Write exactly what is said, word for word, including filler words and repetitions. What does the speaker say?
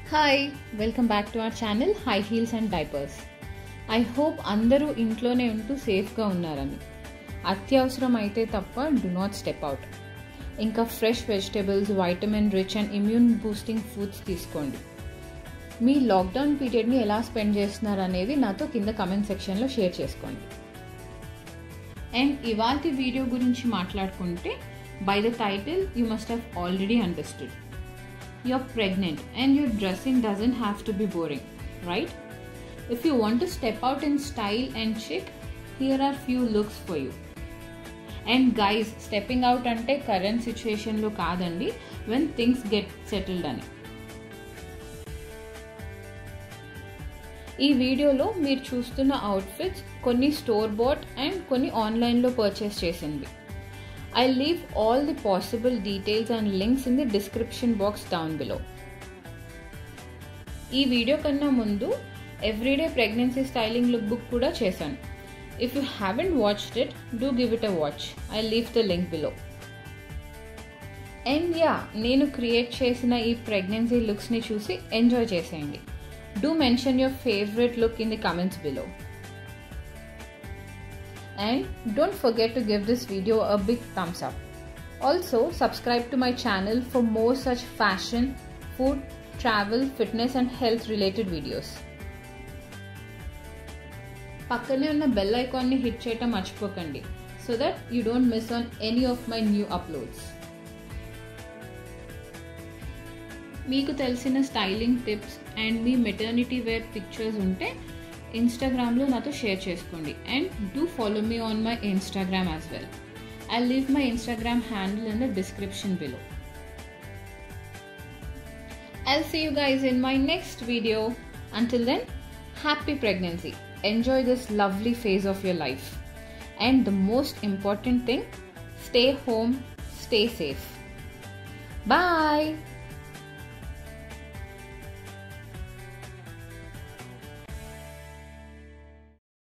Hi welcome back to our channel high heels and diapers. I hope అందరూ ఇంట్లోనే ఉంటూ సేఫ్గా ఉన్నారని. అత్యవసరం అయితే తప్ప డు నాట్ స్టెప్ అవుట్. ఇంకా fresh vegetables, vitamin rich and immune boosting foods తీసుకోండి. మీ లాక్డౌన్ పీరియడ్ని ఎలా స్పెండ్ చేస్తున్నారు అనేది నాతో కింద కమెంట్ సెక్షన్లో షేర్ చేసుకోండి. అండ్ ఇవాల్టి వీడియో గురించి మాట్లాడుకుంటే, by the title you must have already understood. You're pregnant and your dressing doesn't have to be boring, right? If you want to step out in style and chic, here are few looks for you. And guys, stepping out ante current situation lo kaadandi, when things get settled ani. ఈ వీడియోలో మీరు చూస్తున్న outfits కొన్ని store bat and కొన్ని ఆన్లైన్లో purchase చేసింది. I'll leave all the possible details and links in the description box down below. ఈ video కన్నా ముందు everyday pregnancy styling look book కూడా చేశాను. If you haven't watched it, do give it a watch. I leave the link below. And yeah, నేను create చేసిన ఈ pregnancy లుక్స్ని చూసి ఎంజాయ్ చేసేయండి. Do mention your favourite look in the comments below. And don't forget to give this video a big thumbs up. Also, subscribe to my channel for more such fashion, food, travel, fitness and health related videos. పక్కనే ఉన్న bell ఐకాన్ని hit చేయటం మర్చిపోకండి, so that you don't miss on any of my new uploads. మీకు తెలిసిన styling tips and మీ maternity wear pictures ఉంటే ఇన్స్టాగ్రామ్లో నాతో షేర్ చేసుకోండి. And do follow me on my Instagram as well. I leave my Instagram handle in the description below. I'll see you guys in my next video. Until then, happy pregnancy. Enjoy this lovely phase of your life. And the most important thing, stay home, stay safe. Bye.